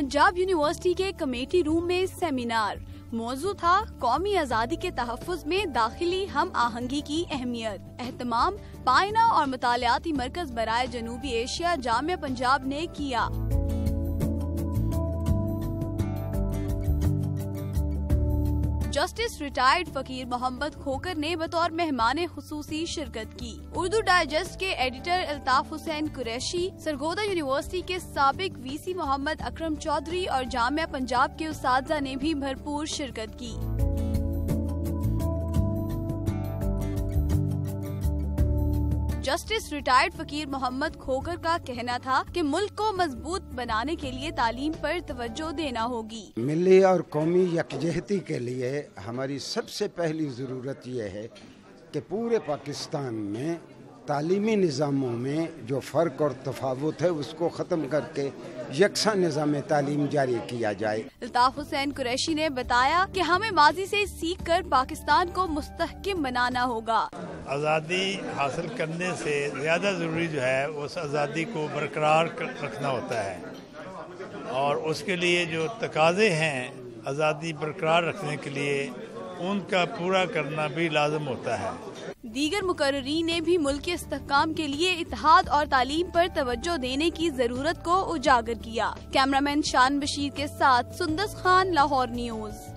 Punjab university के committee room में seminar. मौजू था कौमी आज़ादी के तहफ़्फ़ुज़ में दाखिली हम आहंगी की अहमियत। एहतमाम पाइना और मुतालियाती मरकज बराए जनूबी एशिया जामिया पंजाब ने किया। जस्टिस रिटायर्ड फकीर मोहम्मद खोकर ने बतौर मेहमान खुसूसी शिरकत की। उर्दू डाइजेस्ट के एडिटर अल्ताफ हुसैन कुरैशी, सरगोदा यूनिवर्सिटी के साबिक वीसी मोहम्मद अकरम चौधरी और जामिया पंजाब के उस्तादा ने भी भरपूर शिरकत की। जस्टिस रिटायर्ड फकीर मोहम्मद खोकर का कहना था कि मुल्क को मजबूत बनाने के लिए तालीम पर तवज्जो देना होगी। मिली और कौमी यकजहती के लिए हमारी सबसे पहली ज़रूरत यह है कि पूरे पाकिस्तान में तालीमी निज़ामों में जो फ़र्क और तफावुत है उसको ख़त्म करके यकसा निज़ाम तालीम जारी किया जाए। अल्ताफ हुसैन कुरैशी ने बताया कि हमें माजी से सीख कर पाकिस्तान को मुस्तहकिम बनाना होगा। आज़ादी हासिल करने से ज़्यादा ज़रूरी जो है उस आज़ादी को बरकरार रखना होता है और उसके लिए जो तकाज़े हैं आज़ादी बरकरार रखने के लिए उनका पूरा करना भी लाज़िम होता है। दीगर मुकर्रीरीन ने भी मुल्क के इस्तेहकाम के लिए इत्तेहाद और तालीम पर तवज्जो देने की जरूरत को उजागर किया। कैमरामैन शान बशीर के साथ सुंदस खान, लाहौर न्यूज़।